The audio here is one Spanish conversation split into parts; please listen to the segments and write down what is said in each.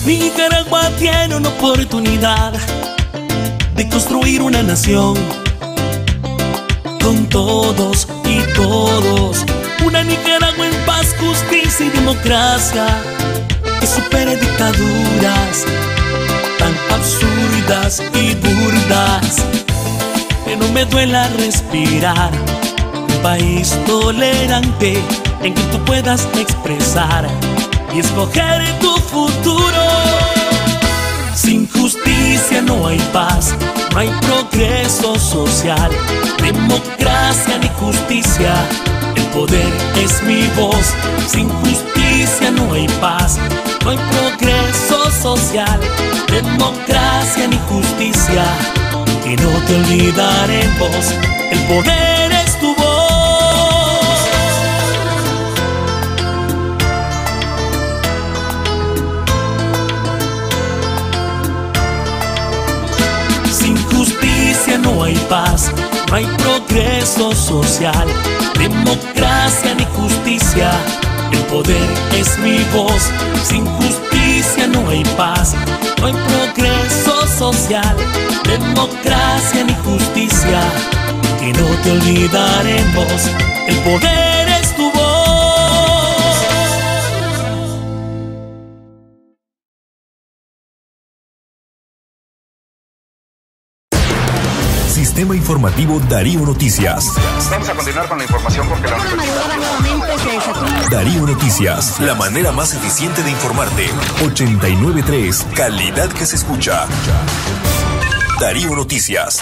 Nicaragua tiene una oportunidad de construir una nación con todos y todos. Una Nicaragua en paz, justicia y democracia que supere dictaduras tan absurdas y burdas. Que no me duela respirar. Un país tolerante en que tú puedas expresar y escoger tu futuro. Sin justicia no hay paz, no hay progreso social, democracia ni justicia. El poder es mi voz. Sin justicia no hay paz, no hay progreso social, democracia ni justicia. Que no te olvidaremos, el poder es tu voz. Sin justicia no hay paz, no hay progreso social, democracia ni justicia. El poder es mi voz. Sin justicia no hay paz, no hay progreso social, democracia ni justicia. Que no te olvidaremos, el poder es tu voz. Sistema Informativo Darío Noticias. Vamos a continuar con la información porque la Darío Noticias, la manera más eficiente de informarte. 89.3, calidad que se escucha. Darío Noticias.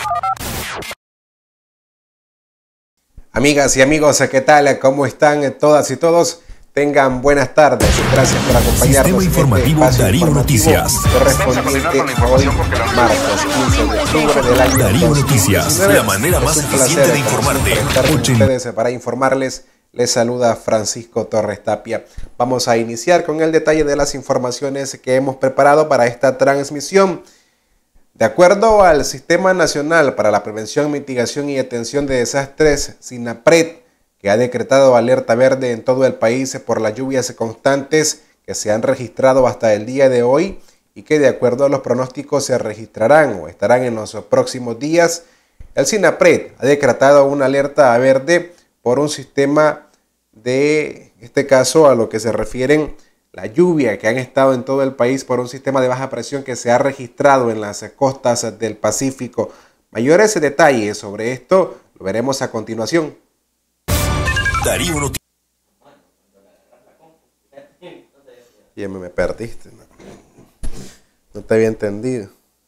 Amigas y amigos, ¿qué tal? ¿Cómo están todas y todos? Tengan buenas tardes. Gracias por acompañarnos. Sistema Informativo Darío Noticias. Correspondiente hoy, martes 15 de octubre del año Darío 2019. Noticias, la manera más eficiente de informarte. Ustedes para informarles, les saluda Francisco Torres Tapia. Vamos a iniciar con el detalle de las informaciones que hemos preparado para esta transmisión. De acuerdo al Sistema Nacional para la Prevención, Mitigación y Atención de Desastres, SINAPRED, que ha decretado alerta verde en todo el país por las lluvias constantes que se han registrado hasta el día de hoy y que de acuerdo a los pronósticos se registrarán o estarán en los próximos días, el SINAPRED ha decretado una alerta verde por un sistema de, en este caso, a lo que se refieren la lluvia que han estado en todo el país por un sistema de baja presión que se ha registrado en las costas del Pacífico. Mayores detalles sobre esto lo veremos a continuación. Darío Noticias. Ya me perdiste, no te había entendido.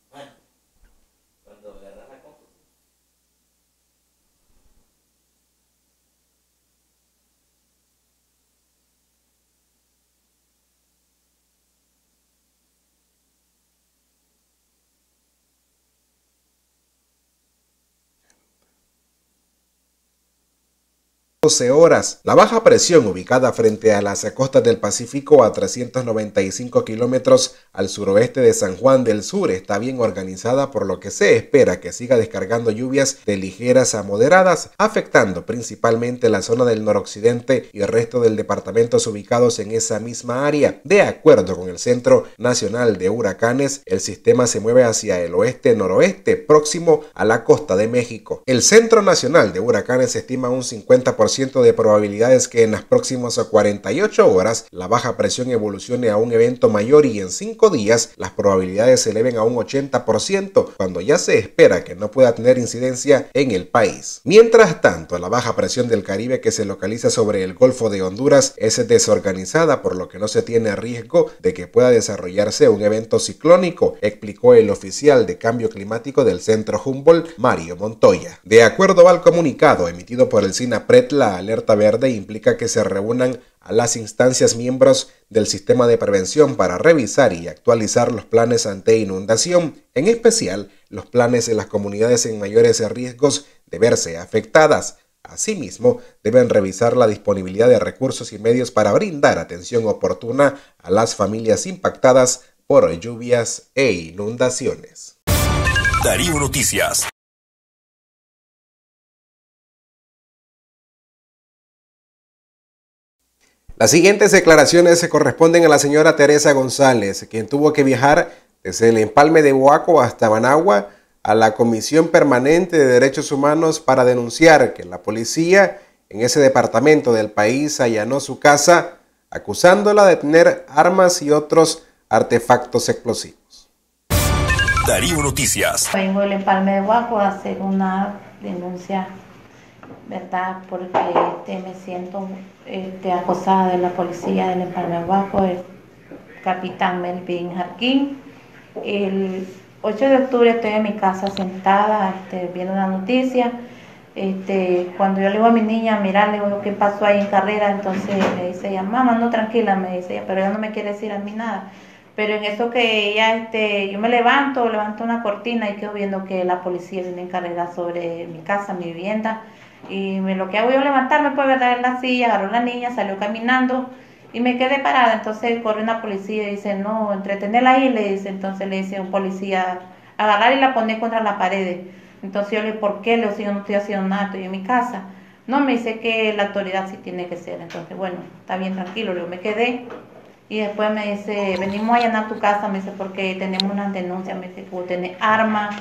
Horas. La baja presión ubicada frente a las costas del Pacífico a 395 kilómetros al suroeste de San Juan del Sur está bien organizada, por lo que se espera que siga descargando lluvias de ligeras a moderadas, afectando principalmente la zona del noroccidente y el resto del departamentos ubicados en esa misma área. De acuerdo con el Centro Nacional de Huracanes, el sistema se mueve hacia el oeste-noroeste, próximo a la costa de México. El Centro Nacional de Huracanes estima un 50% de probabilidades que en las próximas 48 horas la baja presión evolucione a un evento mayor y en 5 días las probabilidades se eleven a un 80%, cuando ya se espera que no pueda tener incidencia en el país. Mientras tanto, la baja presión del Caribe que se localiza sobre el Golfo de Honduras es desorganizada, por lo que no se tiene riesgo de que pueda desarrollarse un evento ciclónico, explicó el oficial de cambio climático del Centro Humboldt, Mario Montoya. De acuerdo al comunicado emitido por el SINAPRED, la alerta verde implica que se reúnan a las instancias miembros del sistema de prevención para revisar y actualizar los planes ante inundación, en especial los planes en las comunidades en mayores riesgos de verse afectadas. Asimismo, deben revisar la disponibilidad de recursos y medios para brindar atención oportuna a las familias impactadas por lluvias e inundaciones. Darío Noticias. Las siguientes declaraciones se corresponden a la señora Teresa González, quien tuvo que viajar desde el empalme de Boaco hasta Managua a la Comisión Permanente de Derechos Humanos para denunciar que la policía en ese departamento del país allanó su casa acusándola de tener armas y otros artefactos explosivos. Darío Noticias. Vengo del empalme de Boaco a hacer una denuncia, ¿verdad? Porque me siento acosada de la policía del empalme de Boaco, el capitán Melvin Jarquín. El 8 de octubre estoy en mi casa sentada viendo la noticia. Cuando yo le digo a mi niña, mira, le digo, ¿qué pasó ahí en Carrera? Entonces me dice ella, mamá, no, tranquila, me dice ella, pero ella no me quiere decir a mí nada. Pero en eso que ella, yo me levanto una cortina y quedo viendo que la policía viene en carrera sobre mi casa, mi vivienda. Y lo que hago yo levantarme, pues, verdad, en la silla, agarró la niña, salió caminando y me quedé parada. Entonces corre una policía y dice, no, entretenerla ahí, le dice. Entonces le dice un policía, agarrar y la poner contra la pared. Entonces yo le digo, ¿por qué? Le digo, si yo no estoy haciendo nada, estoy en mi casa. No, me dice que la autoridad sí tiene que ser. Entonces, bueno, está bien, tranquilo, le digo, me quedé. Y después me dice, venimos a allanar tu casa, me dice, porque tenemos unas denuncias, me dice, que vos tenés armas,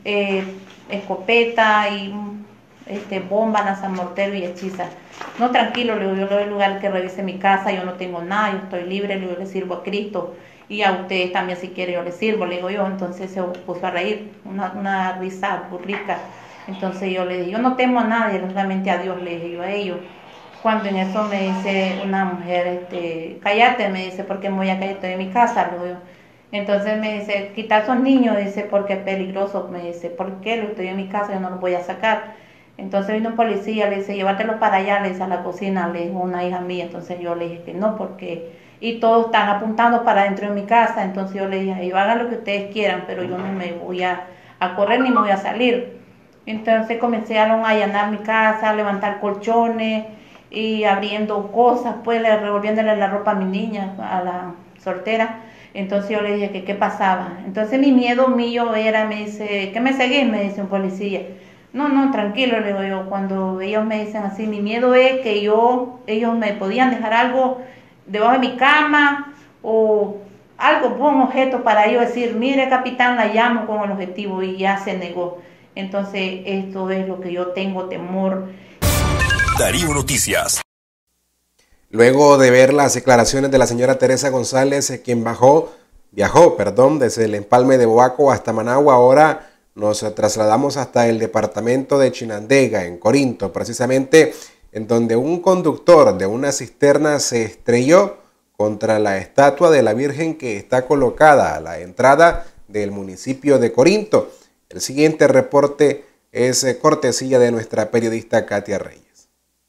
escopeta y bomba, lanzamortero y hechiza. No, tranquilo, le digo, yo le doy lugar que revise mi casa, yo no tengo nada, yo estoy libre, le digo, yo le sirvo a Cristo. Y a ustedes también, si quiere, yo les sirvo, le digo yo. Entonces se puso a reír, una risa burrica. Entonces yo le dije, yo no temo a nadie, solamente a Dios, le dije yo a ellos. Cuando en eso me dice una mujer, cállate, me dice, porque me voy a callar, estoy en mi casa, le digo. Entonces me dice, quita a esos niños, dice, porque es peligroso, me dice, ¿por qué? Le estoy en mi casa, yo no los voy a sacar. Entonces vino un policía, le dice, llévatelo para allá, le dice, a la cocina, le dijo una hija mía. Entonces yo le dije que no, porque... Y todos están apuntando para dentro de mi casa. Entonces yo le dije, hagan lo que ustedes quieran, pero yo no me voy a correr ni me voy a salir. Entonces comenzaron a allanar mi casa, a levantar colchones y abriendo cosas, pues revolviéndole la ropa a mi niña, a la soltera. Entonces yo le dije que qué pasaba. Entonces mi miedo mío era, me dice, ¿qué me seguís? Me dice un policía. No, tranquilo, le digo yo. Cuando ellos me dicen así, mi miedo es que ellos me podían dejar algo debajo de mi cama o algo, un objeto para ellos decir, mire capitán, la llamo con el objetivo, y ya se negó. Entonces esto es lo que yo tengo temor. Darío Noticias. Luego de ver las declaraciones de la señora Teresa González, quien viajó desde el empalme de Boaco hasta Managua, ahora nos trasladamos hasta el departamento de Chinandega, en Corinto, precisamente en donde un conductor de una cisterna se estrelló contra la estatua de la Virgen que está colocada a la entrada del municipio de Corinto. El siguiente reporte es cortesía de nuestra periodista Katia Reyes.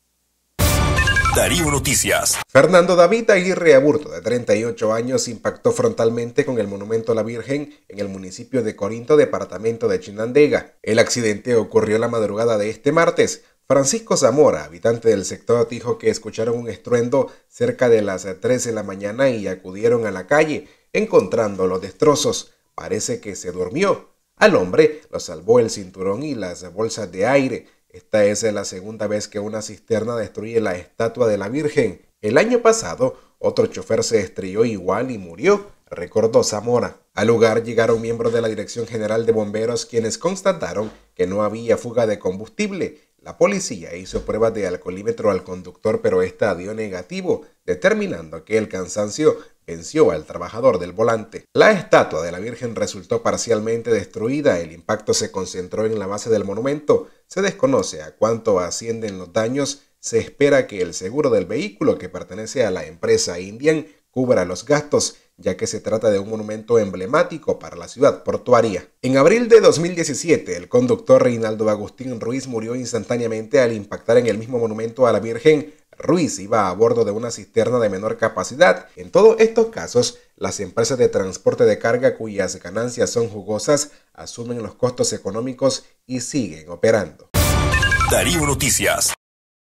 Darío Noticias. Fernando David Aguirre Aburto, de 38 años, impactó frontalmente con el monumento a la Virgen en el municipio de Corinto, departamento de Chinandega. El accidente ocurrió la madrugada de este martes. Francisco Zamora, habitante del sector, dijo que escucharon un estruendo cerca de las 3 de la mañana y acudieron a la calle, encontrando los destrozos. Parece que se durmió. Al hombre lo salvó el cinturón y las bolsas de aire. Esta es la segunda vez que una cisterna destruye la estatua de la Virgen. El año pasado, otro chofer se estrelló igual y murió, recordó Zamora. Al lugar llegaron miembros de la Dirección General de Bomberos, quienes constataron que no había fuga de combustible. La policía hizo pruebas de alcoholímetro al conductor, pero esta dio negativo, determinando que el cansancio venció al trabajador del volante. La estatua de la Virgen resultó parcialmente destruida. El impacto se concentró en la base del monumento. Se desconoce a cuánto ascienden los daños. Se espera que el seguro del vehículo, que pertenece a la empresa Indian, cubra los gastos, ya que se trata de un monumento emblemático para la ciudad portuaria. En abril de 2017, el conductor Reinaldo Agustín Ruiz murió instantáneamente al impactar en el mismo monumento a la Virgen. Ruiz iba a bordo de una cisterna de menor capacidad. En todos estos casos, las empresas de transporte de carga, cuyas ganancias son jugosas, asumen los costos económicos y siguen operando. Darío Noticias.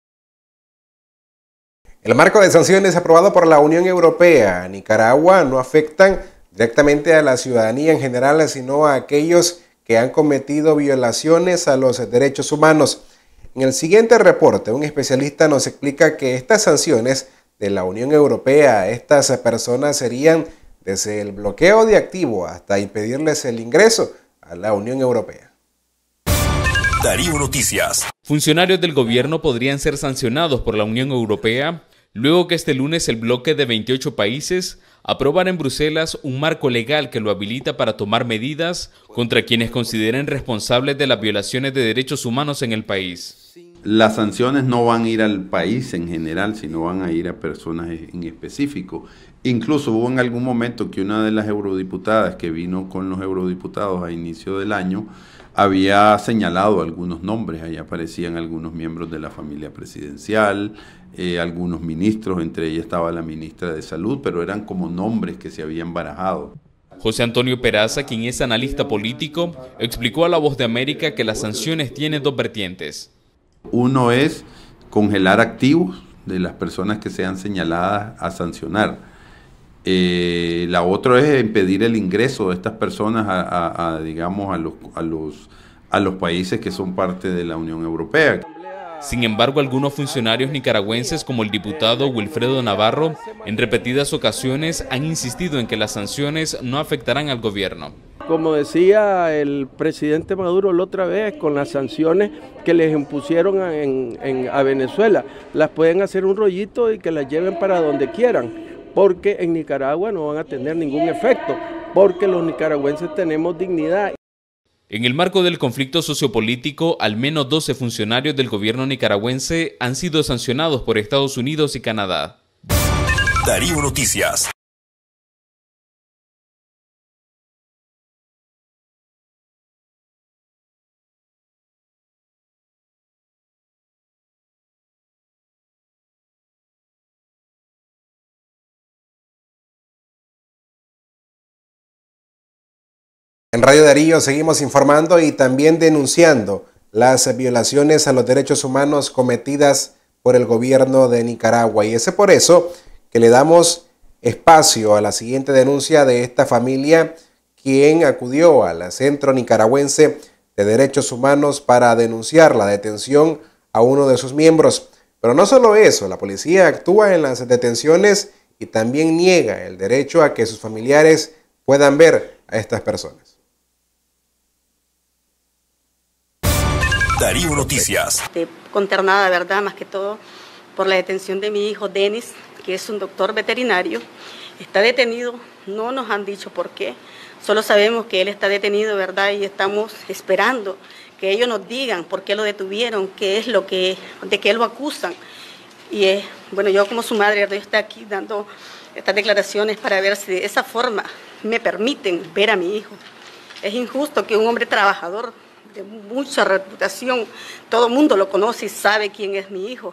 El marco de sanciones aprobado por la Unión Europea a Nicaragua no afectan directamente a la ciudadanía en general, sino a aquellos que han cometido violaciones a los derechos humanos. En el siguiente reporte, un especialista nos explica que estas sanciones de la Unión Europea. Estas personas serían desde el bloqueo de activo hasta impedirles el ingreso a la Unión Europea. Darío Noticias. Funcionarios del gobierno podrían ser sancionados por la Unión Europea luego que este lunes el bloque de 28 países aprobara en Bruselas un marco legal que lo habilita para tomar medidas contra quienes consideren responsables de las violaciones de derechos humanos en el país. Las sanciones no van a ir al país en general, sino van a ir a personas en específico. Incluso hubo en algún momento que una de las eurodiputadas que vino con los eurodiputados a inicio del año había señalado algunos nombres, ahí aparecían algunos miembros de la familia presidencial, algunos ministros, entre ellos estaba la ministra de Salud, pero eran como nombres que se habían barajado. José Antonio Peraza, quien es analista político, explicó a La Voz de América que las sanciones tienen dos vertientes. Uno es congelar activos de las personas que sean señaladas a sancionar. La otra es impedir el ingreso de estas personas digamos, a los países que son parte de la Unión Europea. Sin embargo, algunos funcionarios nicaragüenses, como el diputado Wilfredo Navarro, en repetidas ocasiones han insistido en que las sanciones no afectarán al gobierno. Como decía el presidente Maduro la otra vez, con las sanciones que les impusieron a Venezuela, las pueden hacer un rollito y que las lleven para donde quieran, porque en Nicaragua no van a tener ningún efecto, porque los nicaragüenses tenemos dignidad. En el marco del conflicto sociopolítico, al menos 12 funcionarios del gobierno nicaragüense han sido sancionados por Estados Unidos y Canadá. Darío Noticias. En Radio Darío seguimos informando y también denunciando las violaciones a los derechos humanos cometidas por el gobierno de Nicaragua. Y es por eso que le damos espacio a la siguiente denuncia de esta familia, quien acudió al Centro Nicaragüense de Derechos Humanos para denunciar la detención a uno de sus miembros. Pero no solo eso, la policía actúa en las detenciones y también niega el derecho a que sus familiares puedan ver a estas personas. Darío Noticias. Consternada, ¿verdad? Más que todo por la detención de mi hijo Denis, que es un doctor veterinario. Está detenido, no nos han dicho por qué, solo sabemos que él está detenido, ¿verdad? Y estamos esperando que ellos nos digan por qué lo detuvieron, qué es lo que, de qué lo acusan. Y bueno, yo como su madre, yo estoy aquí dando estas declaraciones para ver si de esa forma me permiten ver a mi hijo. Es injusto que un hombre trabajador de mucha reputación, todo el mundo lo conoce y sabe quién es mi hijo,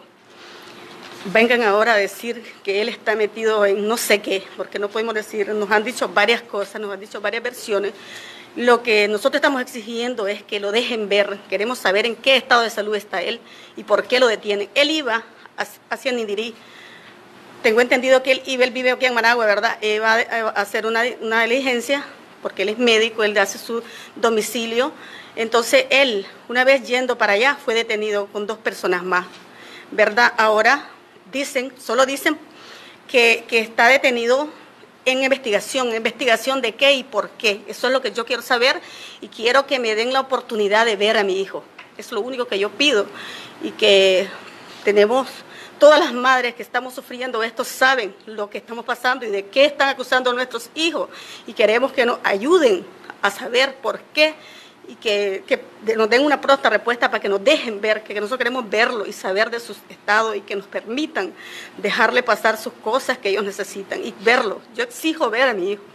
vengan ahora a decir que él está metido en no sé qué, porque no podemos decir, nos han dicho varias cosas, nos han dicho varias versiones. Lo que nosotros estamos exigiendo es que lo dejen ver, queremos saber en qué estado de salud está él y por qué lo detienen. Él iba hacia Nindirí, tengo entendido que él vive aquí en Managua, ¿verdad? Va a hacer una diligencia, porque él es médico, él hace su domicilio. Entonces él, una vez yendo para allá, fue detenido con 2 personas más, ¿verdad? Ahora solo dicen que está detenido en investigación de qué y por qué. Eso es lo que yo quiero saber y quiero que me den la oportunidad de ver a mi hijo. Es lo único que yo pido y que tenemos, todas las madres que estamos sufriendo esto saben lo que estamos pasando y de qué están acusando a nuestros hijos y queremos que nos ayuden a saber por qué y que nos den una pronta respuesta para que nos dejen ver, que nosotros queremos verlo y saber de su estado y que nos permitan dejarle pasar sus cosas que ellos necesitan y verlo. Yo exijo ver a mi hijo.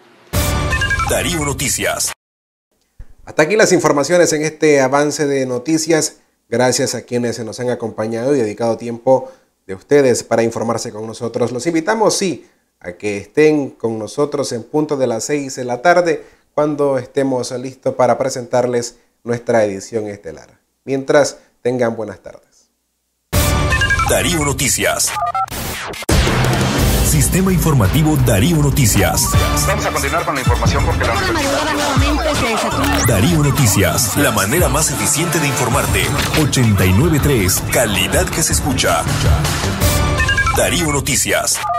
Darío Noticias. Hasta aquí las informaciones en este avance de noticias. Gracias a quienes se nos han acompañado y dedicado tiempo de ustedes para informarse con nosotros. Los invitamos, sí, a que estén con nosotros en punto de las 6 de la tarde, cuando estemos listos para presentarles nuestra edición estelar. Mientras, tengan buenas tardes. Darío Noticias. Sistema informativo Darío Noticias. Vamos a continuar con la información porque la Darío Noticias, la manera más eficiente de informarte. 89.3, calidad que se escucha. Darío Noticias.